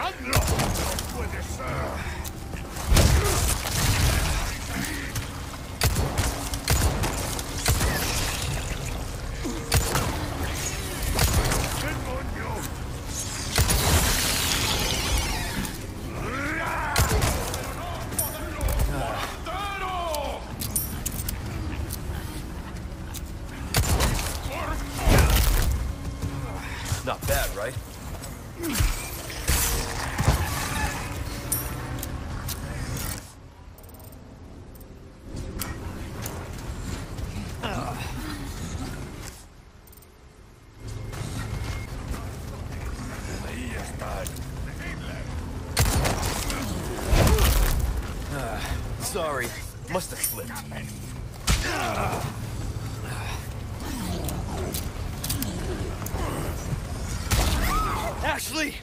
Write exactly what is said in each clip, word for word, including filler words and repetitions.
¡Hazlo! ¡No puede ser! Not bad, right? Ahí están. Uh, sorry, must have slipped. Ashley!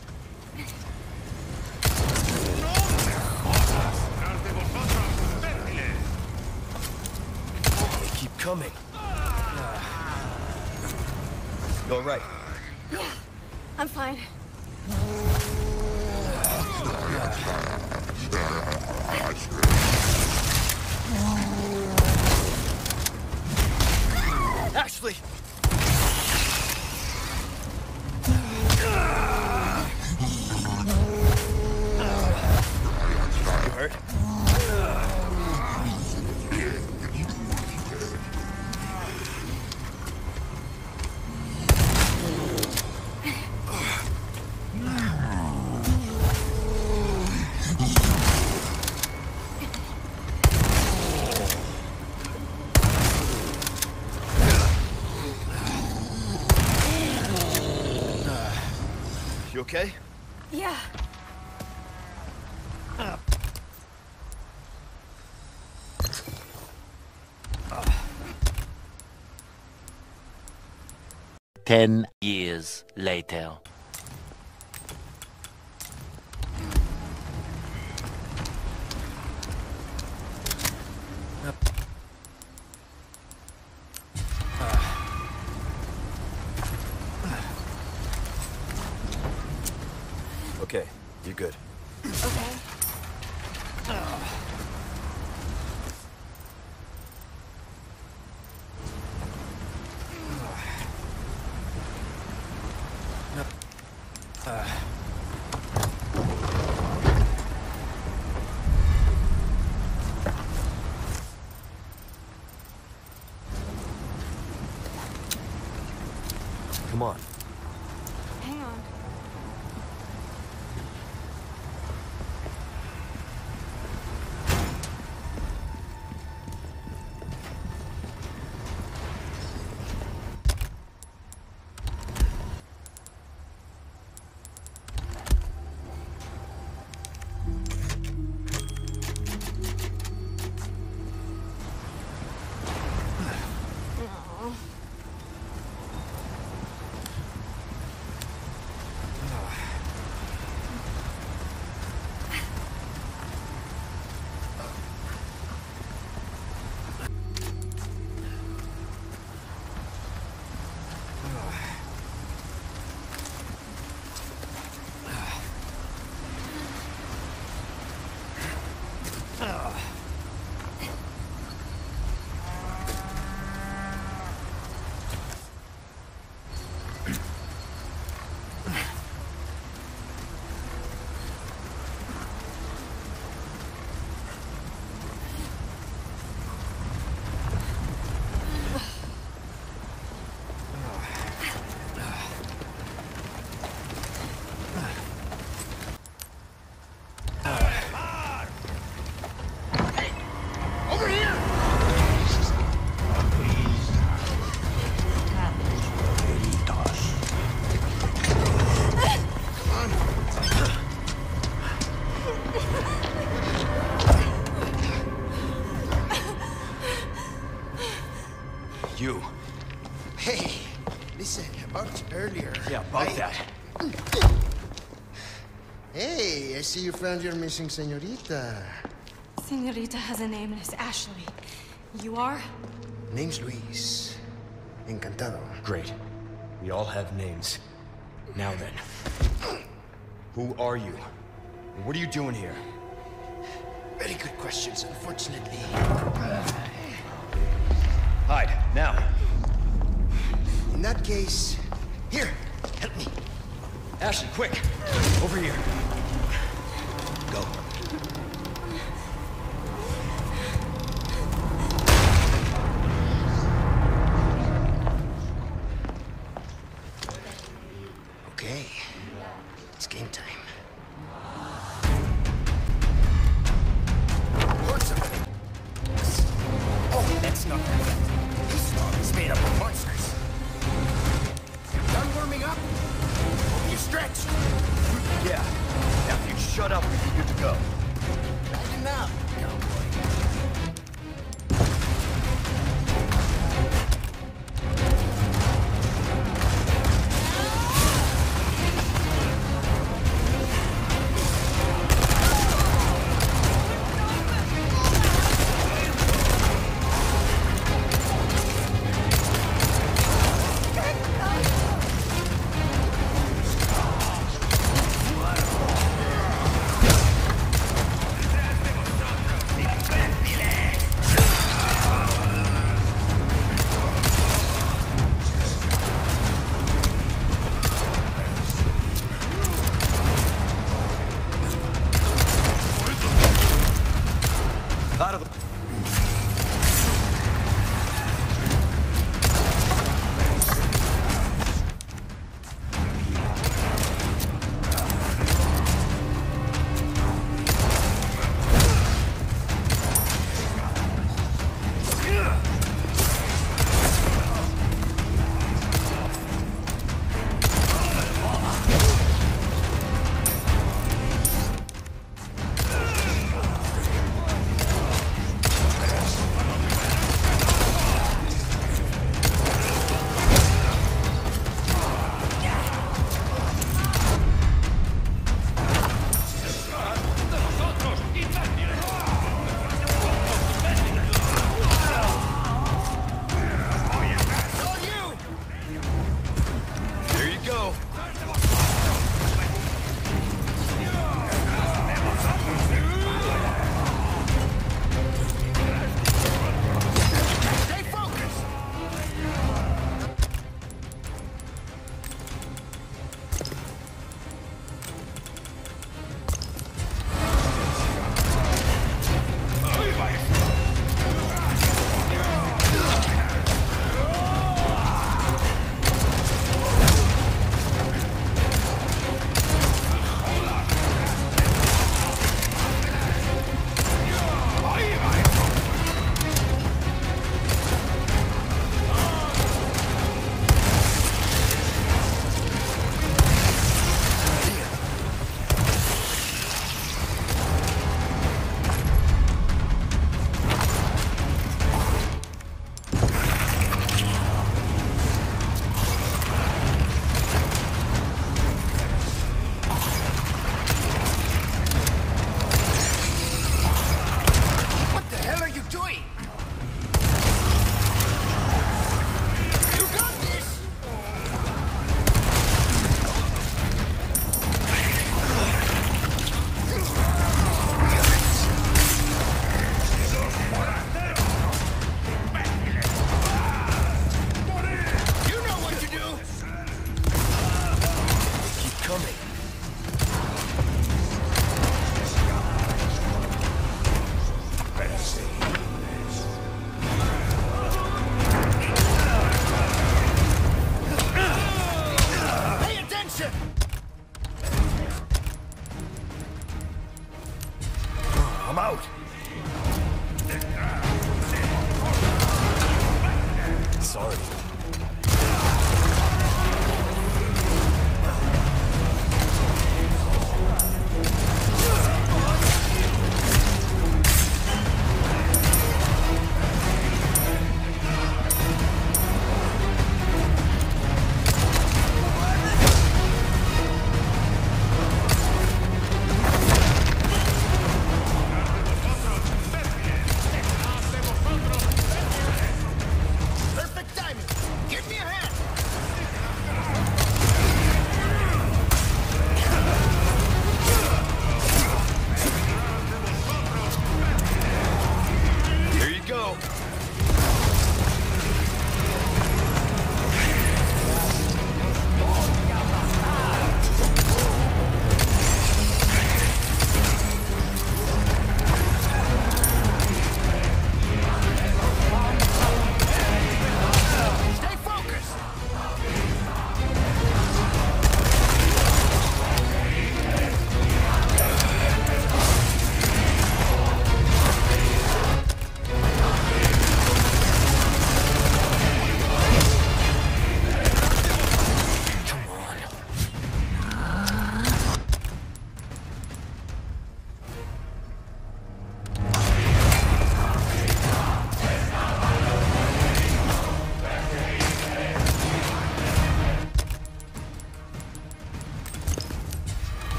They keep coming. You all right? Yeah, I'm fine. Ashley! You hurt? You okay? Yeah. Uh. Uh. Ten years later. Okay, you're good. Okay. Uh. Come on. Hang on. You. Hey, listen, about earlier. Yeah, about I... that. Hey, I see you found your missing señorita. Señorita has a name and it's Ashley. You are? Name's Luis. Encantado. Great. We all have names. Now then. Who are you? And what are you doing here? Very good questions, unfortunately. Hide, now. In that case, here, help me. Ashley, quick! Over here. Go. Okay, it's game time. Oh, that's not right. This dog is made up of monsters. Done warming up? Hope you stretched. Yeah. Now if you shut up, you're good to go. Imagine now, cowboy. Out of the... There you go. Stay focused! What the hell are you doing? You got this! You know what to do! Keep coming. Pay attention! I'm out. Sorry. Perfect timing!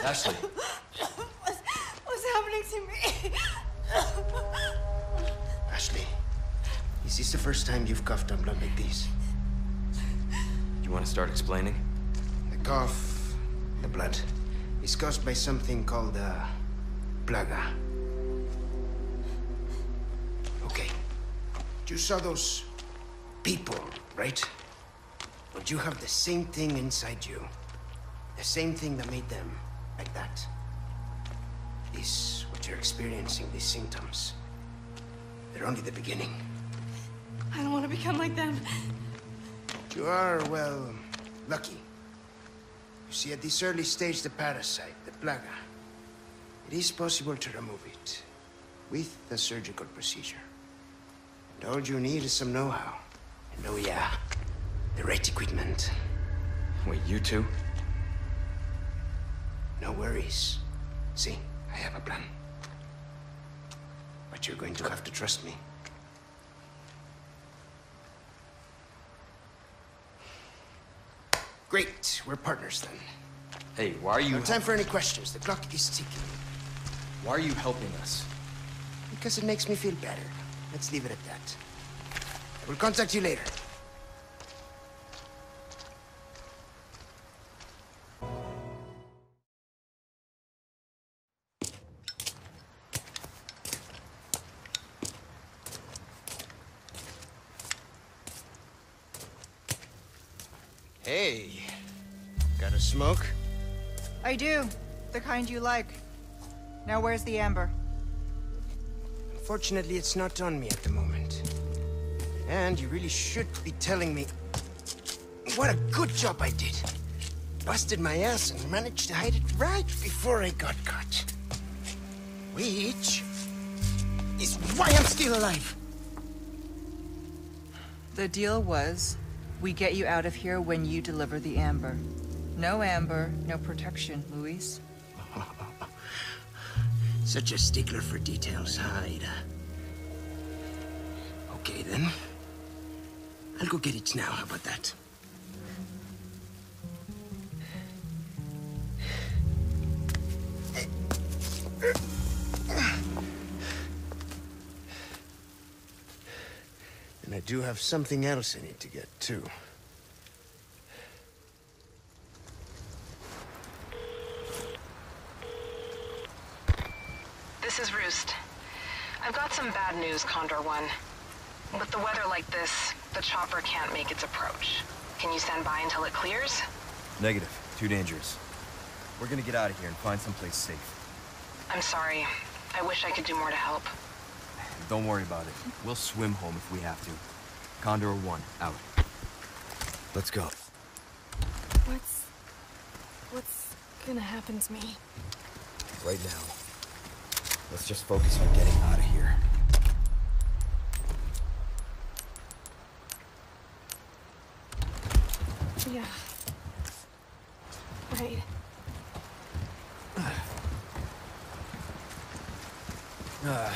Ashley. What's, what's happening to me? Ashley, is this the first time you've coughed on blood like this? You want to start explaining? The cough, the blood, is caused by something called uh, plaga. Okay. You saw those people, right? But you have the same thing inside you. The same thing that made them like that. This, what you're experiencing, these symptoms, they're only the beginning. I don't want to become like them. You are, well, lucky. You see, at this early stage, the parasite, the plaga, it is possible to remove it with a surgical procedure. And all you need is some know-how. And oh yeah, the right equipment. Wait, you two? No worries. See, I have a plan. But you're going to have to trust me. Great, we're partners then. Hey, why are you... No time for any questions. The clock is ticking. Why are you helping us? Because it makes me feel better. Let's leave it at that. We'll contact you later. Hey, got a smoke? I do. The kind you like. Now where's the amber? Unfortunately, it's not on me at the moment. And you really should be telling me what a good job I did. Busted my ass and managed to hide it right before I got caught. Which is why I'm still alive. The deal was, we get you out of here when you deliver the amber. No amber, no protection, Luis. Such a stickler for details, huh, Ada? Okay, then. I'll go get it now. How about that? And I do have something else I need to get, too. This is Roost. I've got some bad news, Condor One. With the weather like this, the chopper can't make its approach. Can you stand by until it clears? Negative. Too dangerous. We're gonna get out of here and find someplace safe. I'm sorry. I wish I could do more to help. Don't worry about it. We'll swim home if we have to. Condor One, out. Let's go. What's... What's gonna happen to me? Right now. Let's just focus on getting out of here. Yeah. Right. Uh.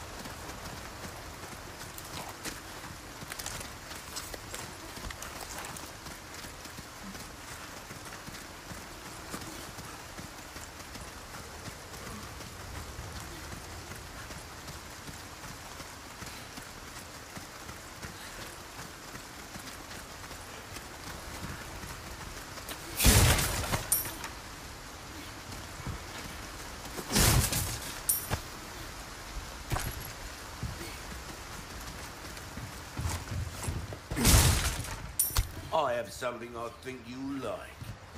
I have something I think you like.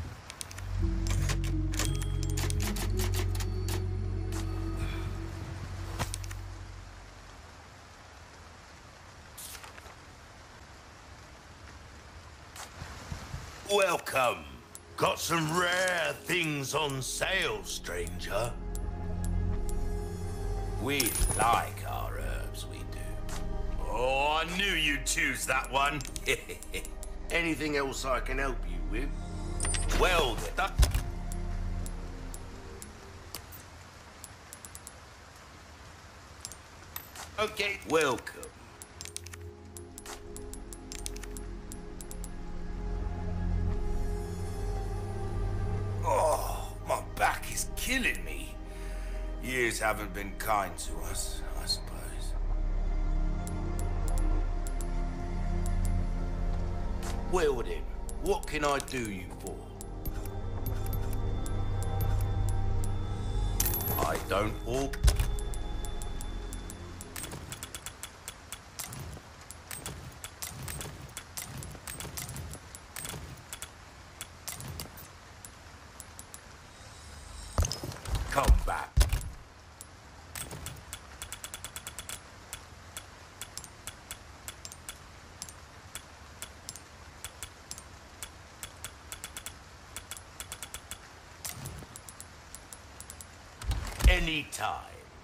Welcome. Got some rare things on sale, stranger. We like our herbs, we do. Oh, I knew you'd choose that one. Anything else I can help you with? Well, then. Okay, welcome. Oh, my back is killing me. Years haven't been kind to us, I suppose. Well then, what can I do you for? I don't all... Come back. Anytime.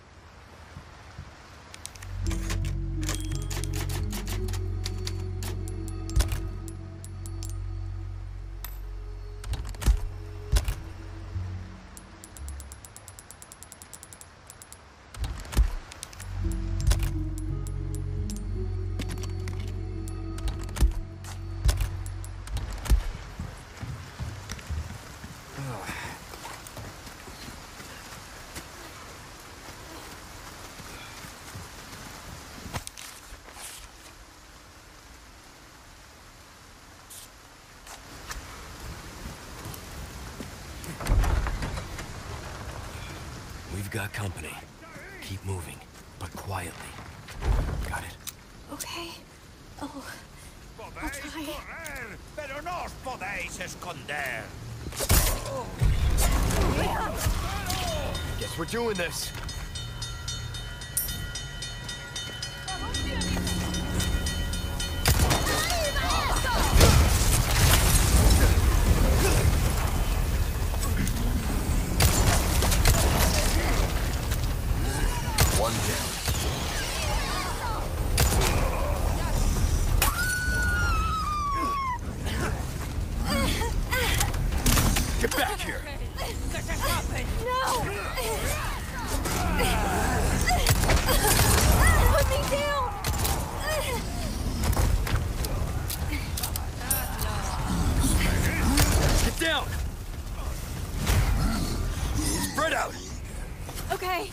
We've got company. Keep moving, but quietly. Got it? Okay. Oh, I'll try. Pero no os podéis esconder. Guess we're doing this. One down. Get back here! No! Put me down! Get down! Spread out! Okay.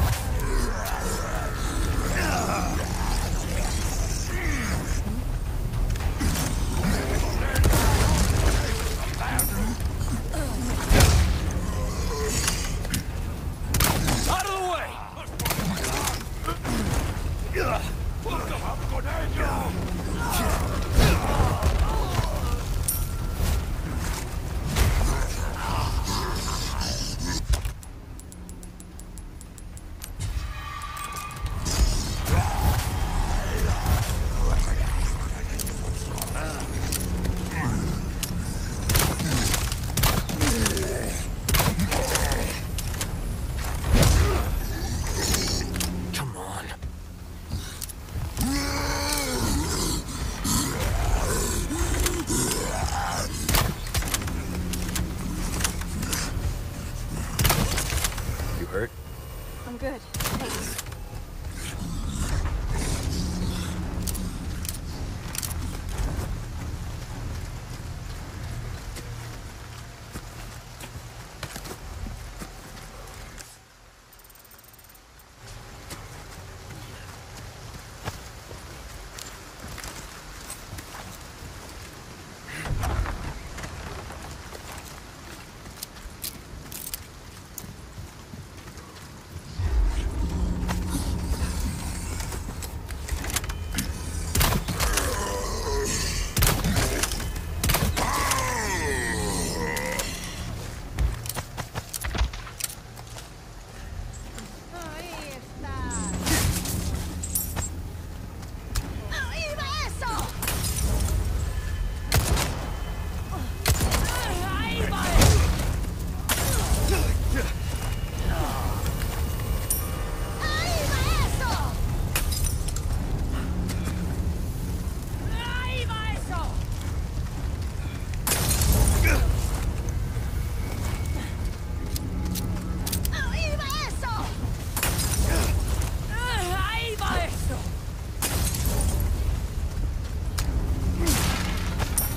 Out of the way! Come on. You hurt? I'm good. Thanks.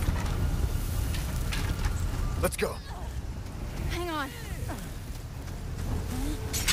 Let's go. Hang on.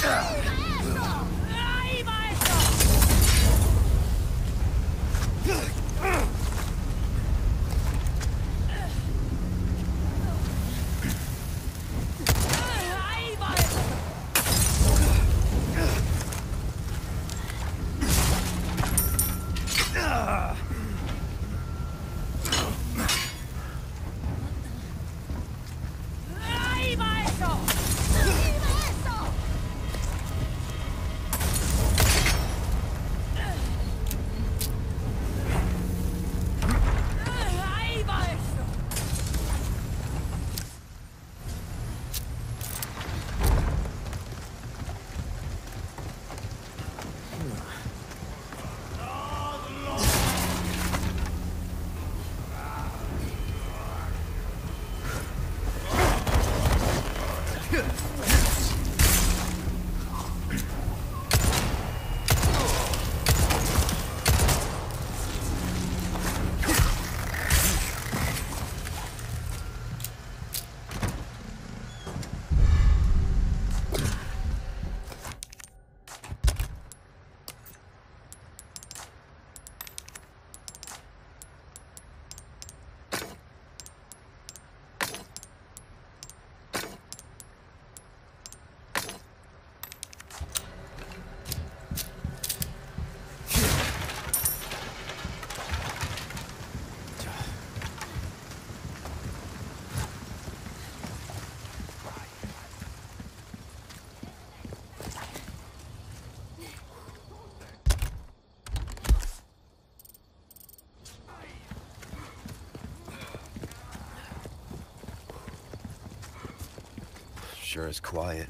Sure is quiet.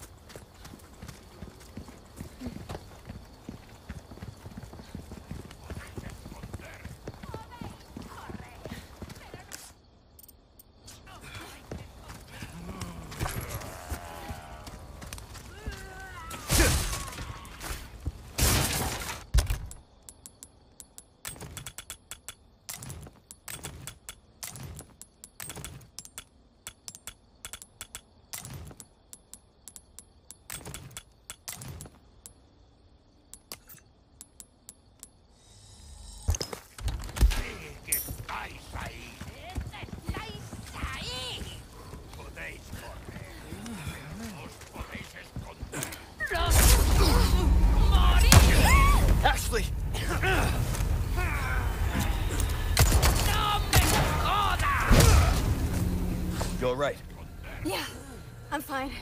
Ashley! You all right? Yeah, I'm fine.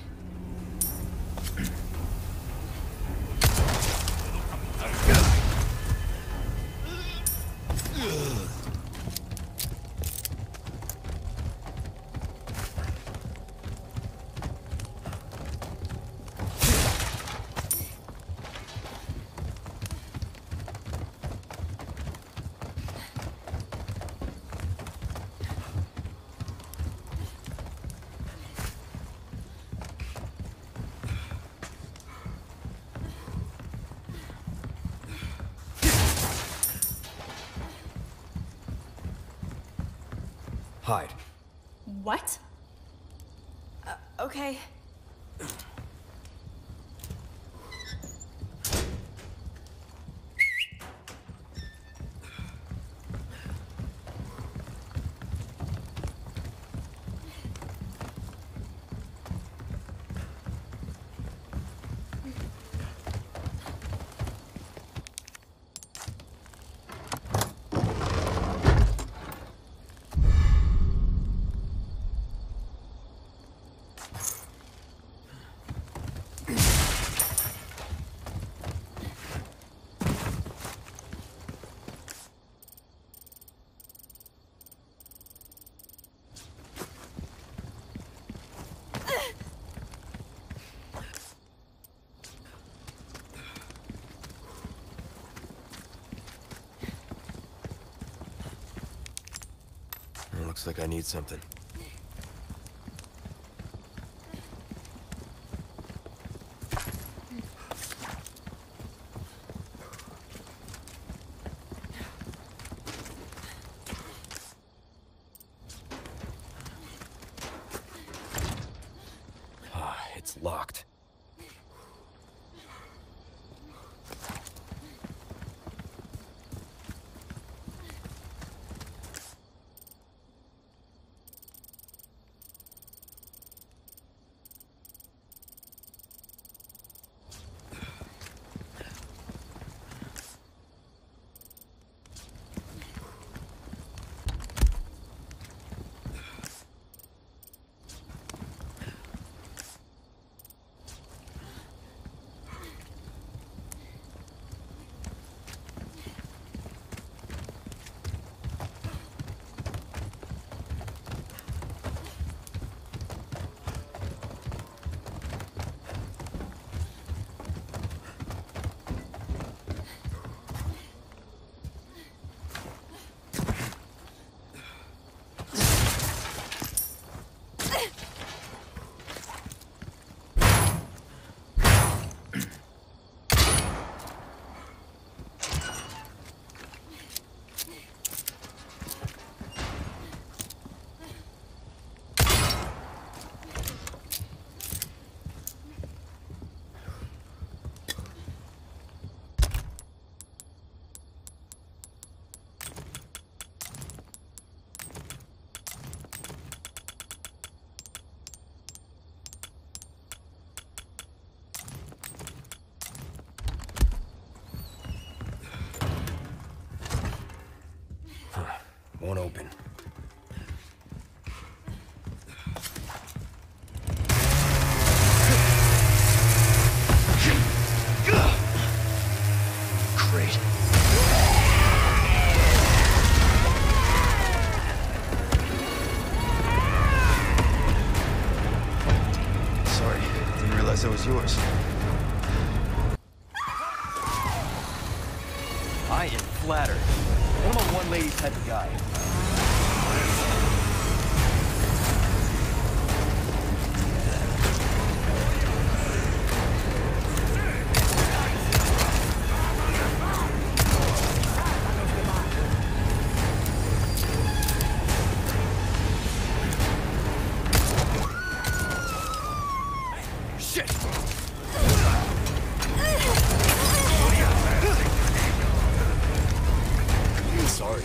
Hide. What? Uh, okay. Looks like I need something. Ah, it's locked. won't open. Great. Sorry, didn't realize that was yours. I am flattered. I'm a one-lady type of guy. Sorry.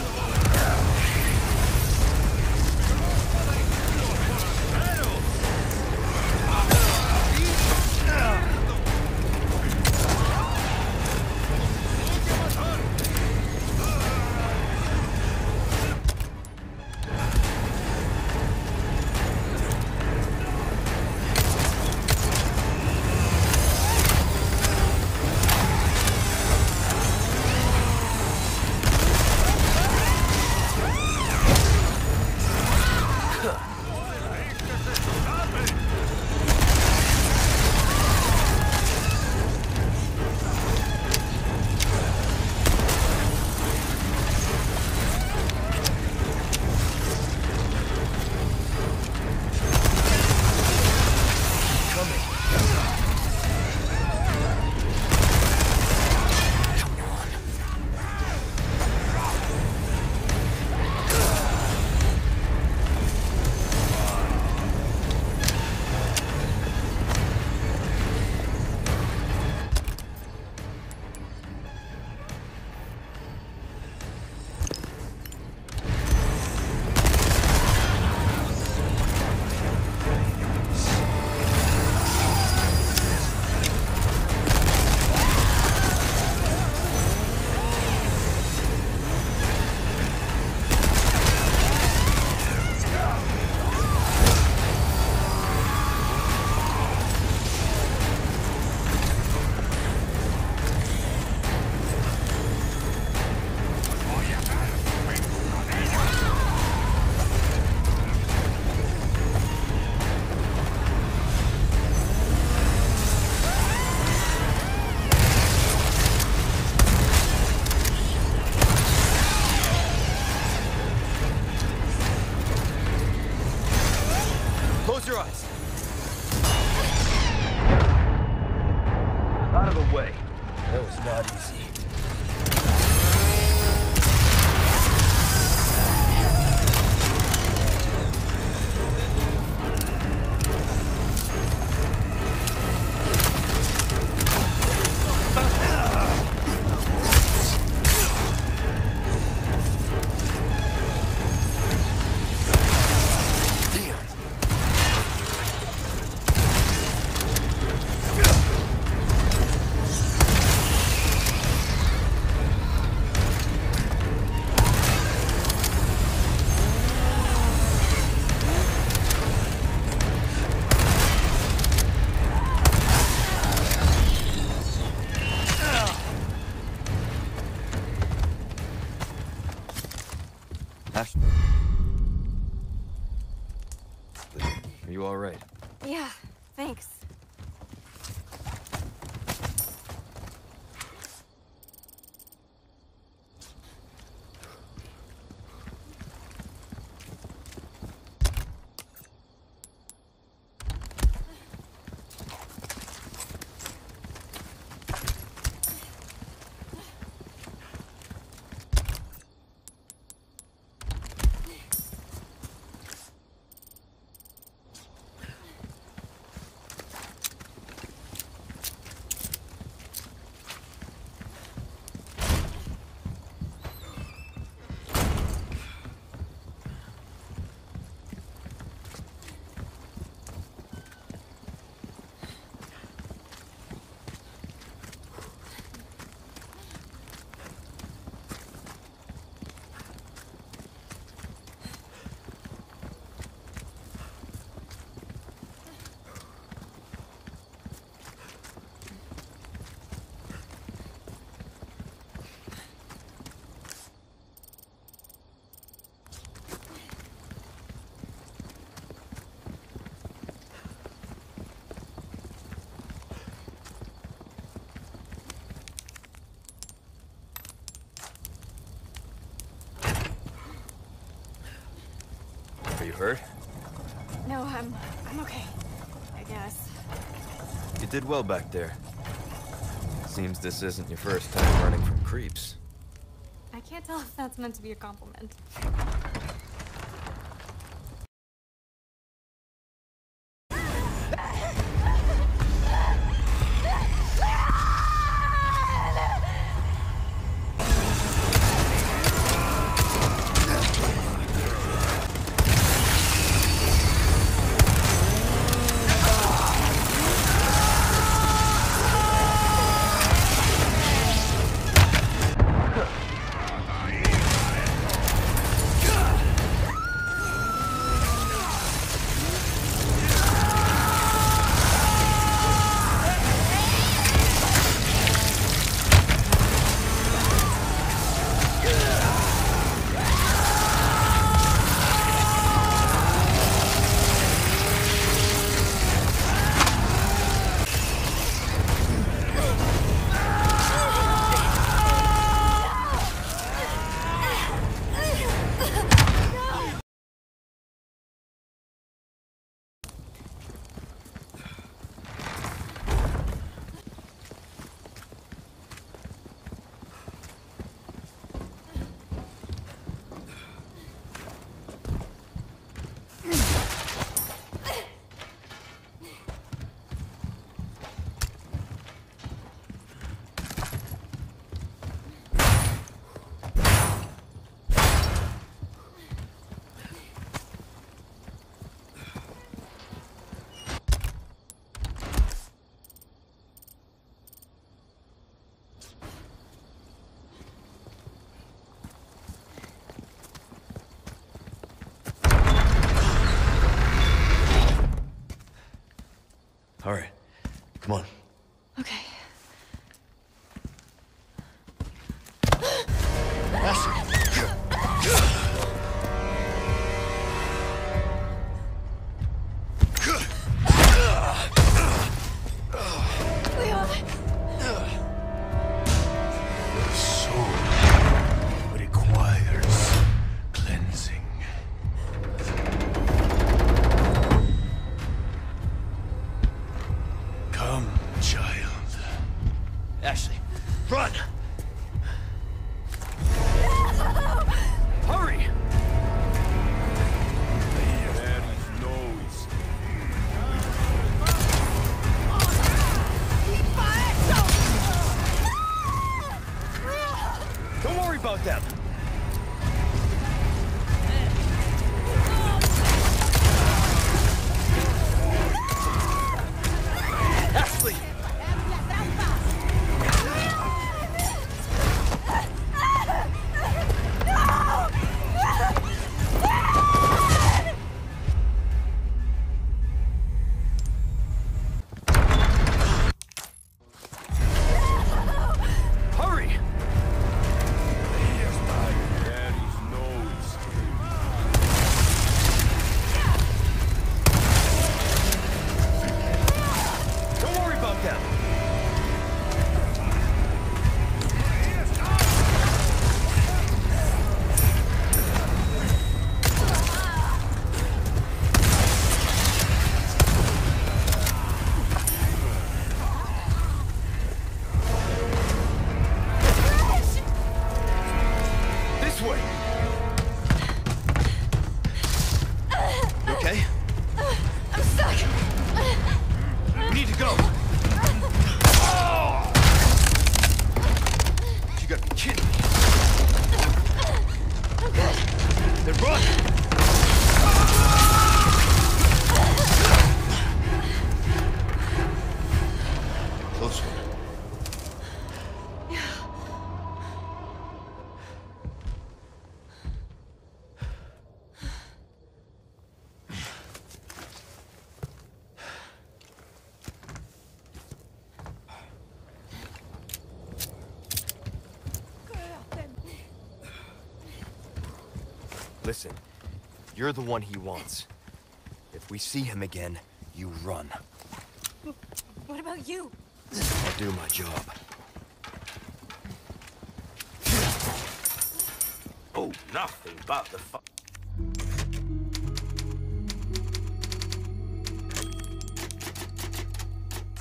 Close your eyes. Out of the way. That was not easy. hurt? No, I'm... I'm okay. I guess. You did well back there. Seems this isn't your first time running from creeps. I can't tell if that's meant to be a compliment. All right, come on. Okay. Leon! Your soul requires cleansing. Come, child. Ashley, run! Hurry! Daddy's nose. Don't worry about them! Ashley! Hurry! Daddy's nose. Don't worry about them! This way! You okay? I'm stuck! We need to go! You gotta be kidding me! I'm good. Then run! Close one. Listen, you're the one he wants. If we see him again, you run. What about you? I'll do my job. Oh, nothing but the fu-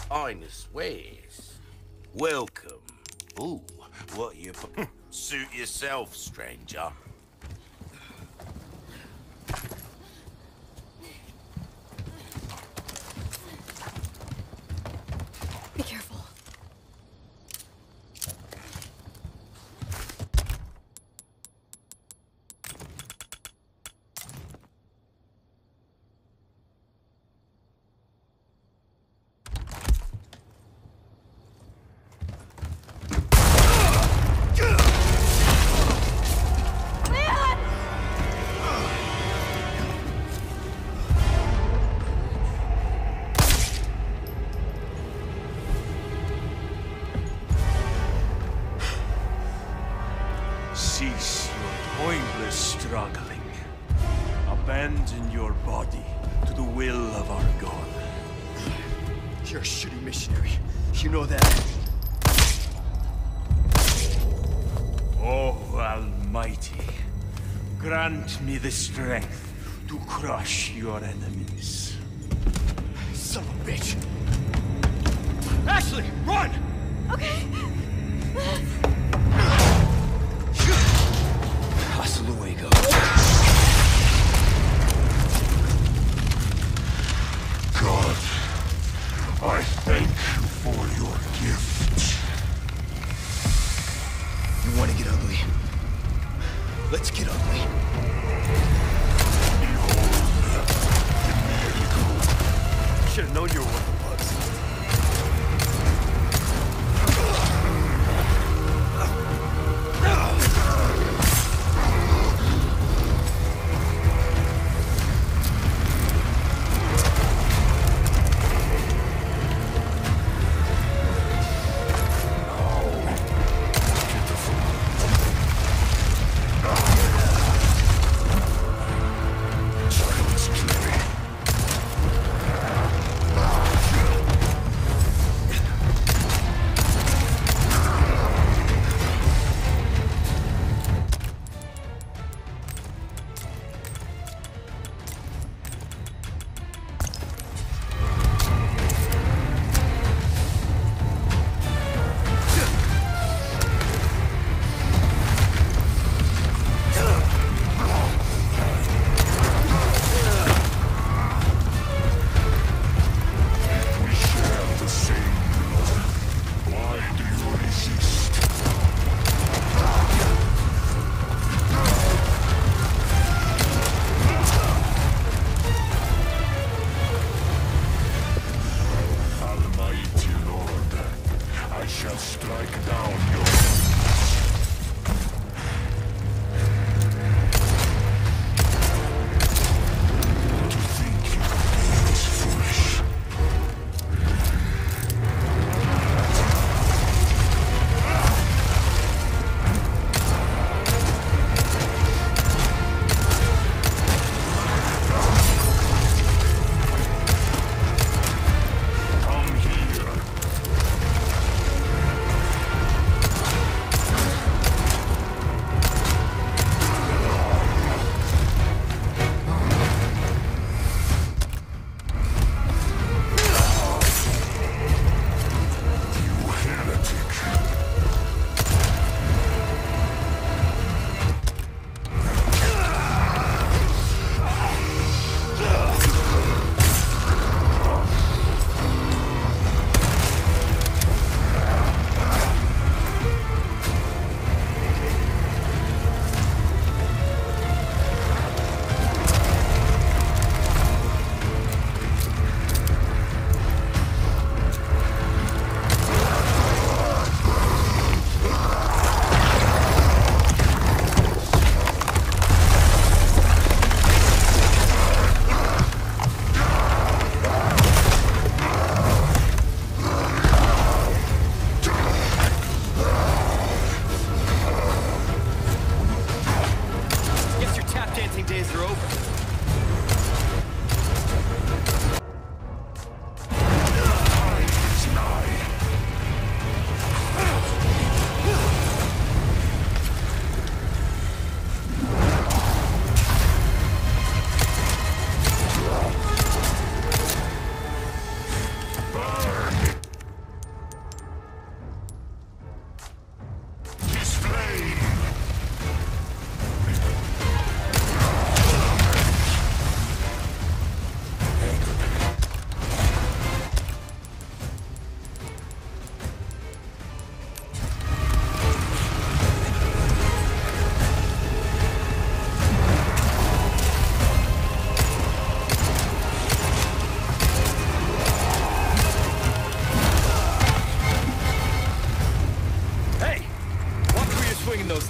finest ways. Welcome. Ooh, what you... Suit yourself, stranger. Be careful. Cease your pointless struggling. Abandon your body to the will of our God. You're a shitty missionary. You know that. Oh, Almighty, grant me the strength to crush your enemies. Son of a bitch. Ashley, run! Okay. Hasta luego. God, I thank you for your gift. You want to get ugly? Let's get ugly. Should have known you were one of the bugs.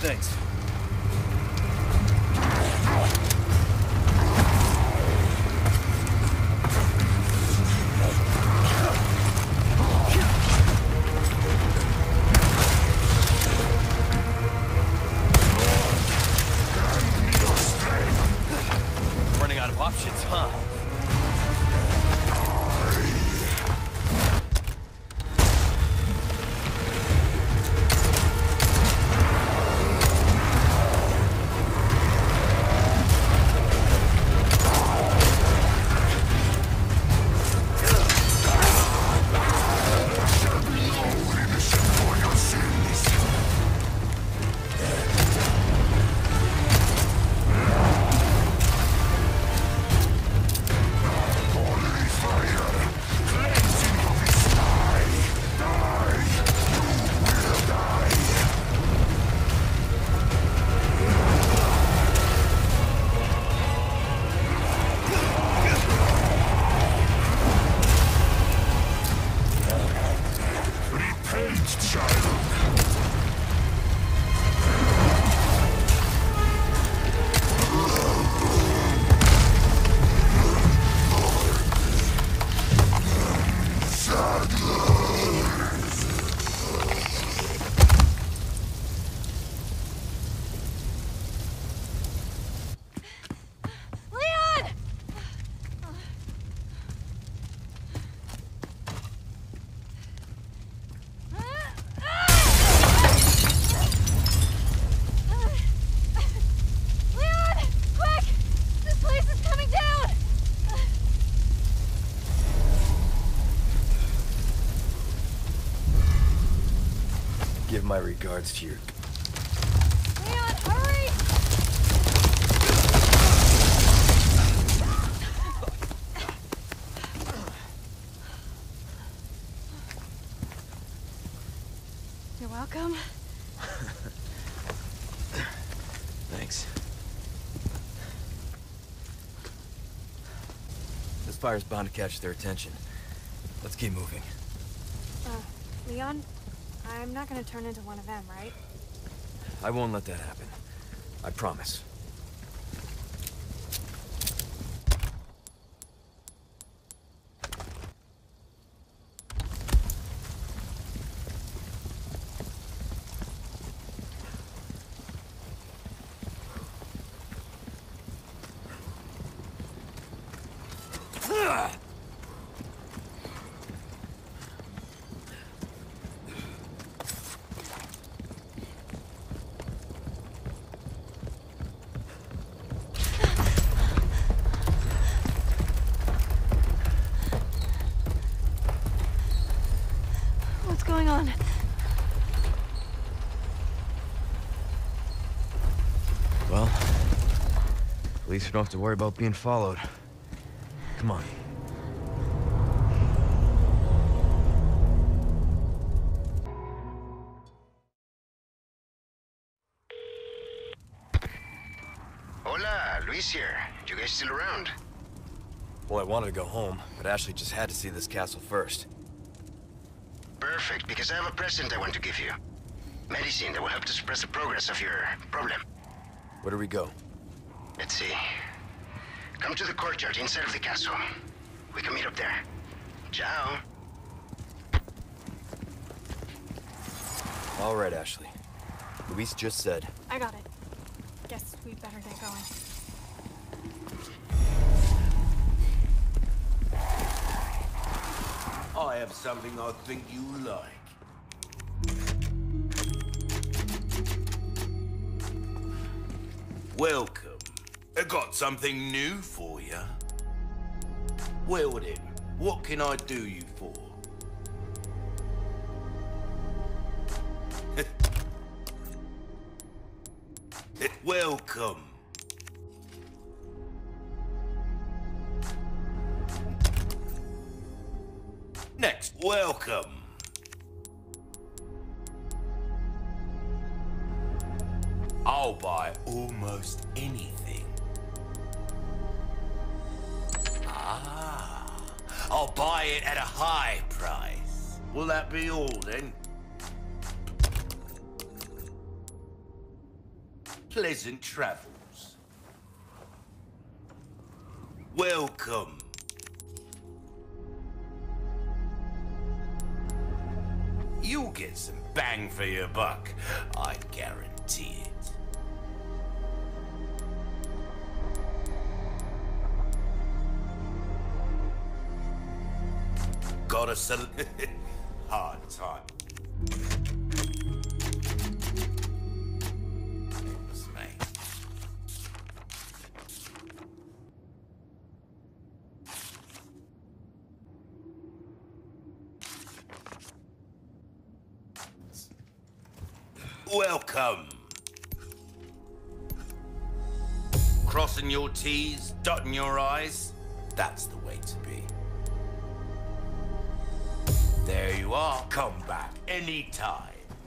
Thanks. Running out of options, huh? Give my regards to your... Leon, hurry! You're welcome. Thanks. This fire's bound to catch their attention. Let's keep moving. Uh, Leon? I'm not gonna turn into one of them, right? I won't let that happen. I promise. What's going on? Well, at least we don't have to worry about being followed. Come on. Hola, Luis here. You guys still around? Well, I wanted to go home, but Ashley just had to see this castle first. Perfect, because I have a present I want to give you. Medicine that will help to suppress the progress of your problem. Where do we go? Let's see. Come to the courtyard inside of the castle. We can meet up there. Ciao. All right, Ashley. Luis just said. I got it. Guess we better get going. I have something I think you like. Welcome. I got something new for you. Well then, what can I do you for? Welcome. Next, welcome. I'll buy almost anything. Ah, I'll buy it at a high price. Will that be all then? pleasant travels. Welcome. You'll get some bang for your buck, I guarantee it. Got a sell hard time. Thanks, mate. Welcome. Crossing your T's, dotting your I's, that's the way to be. There you are. Come back anytime.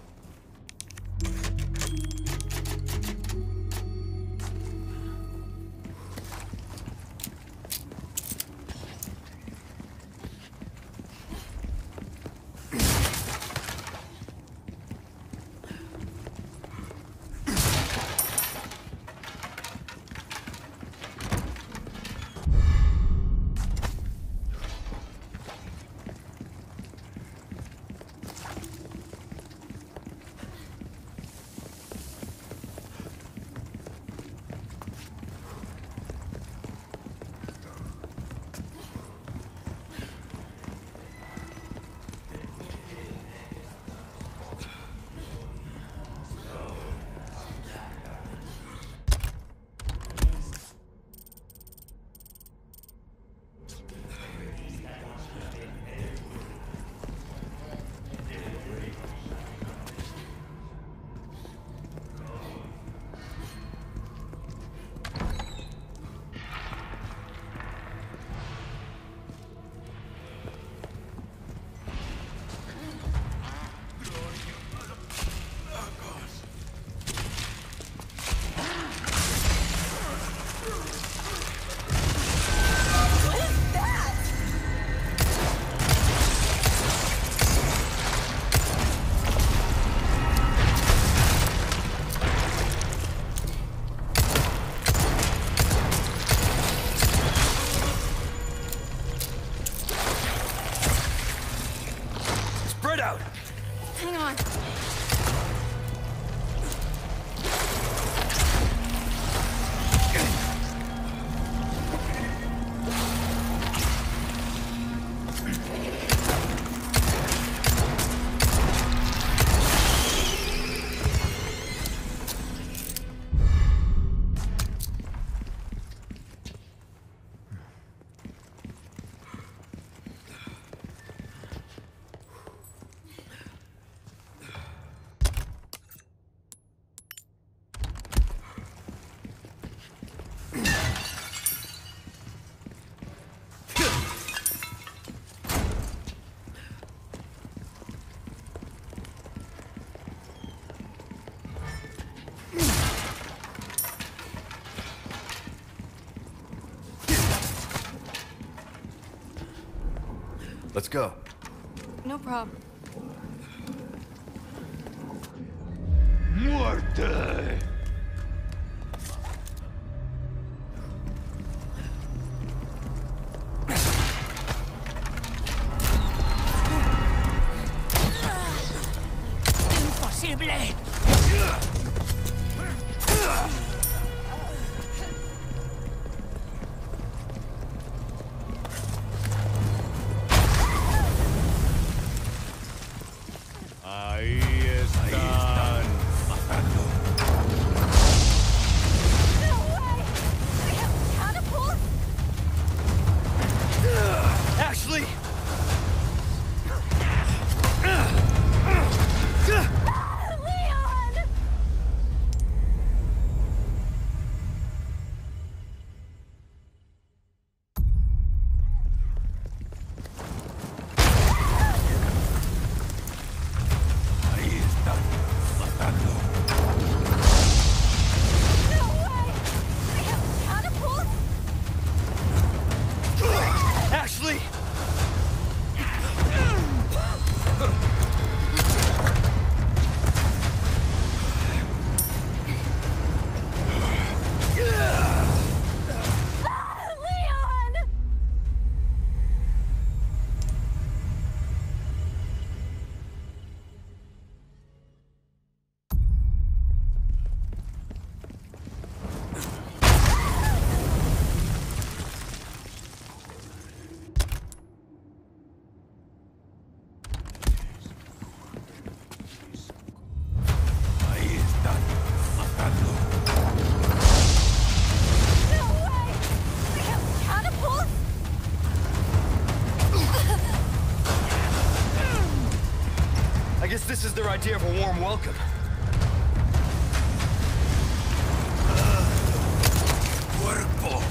Hang on. Let's go. No problem. Muerte! Imposible! Ahí están. No way! I have catapult? Ashley! Leon! guess this is their idea of a warm welcome. Cuerpo.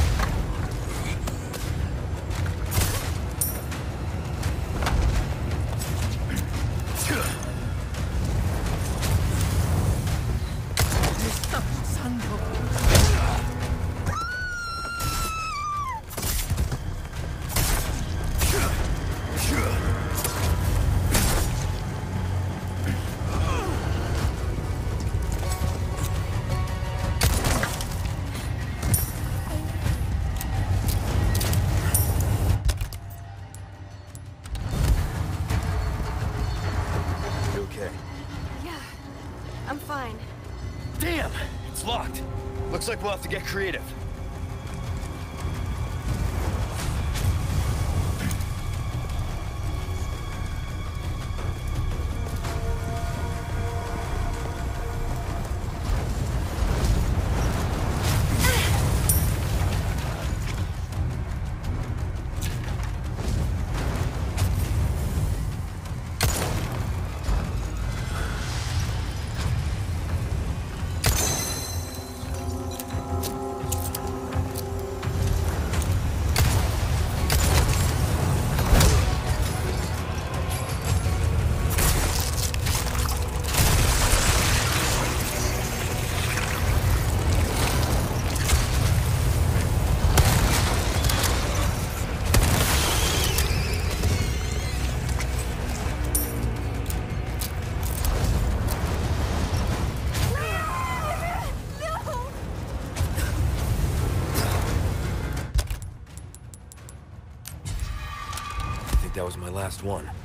You okay? Yeah, I'm fine. Damn! It's locked. Looks like we'll have to get creative. That was my last one.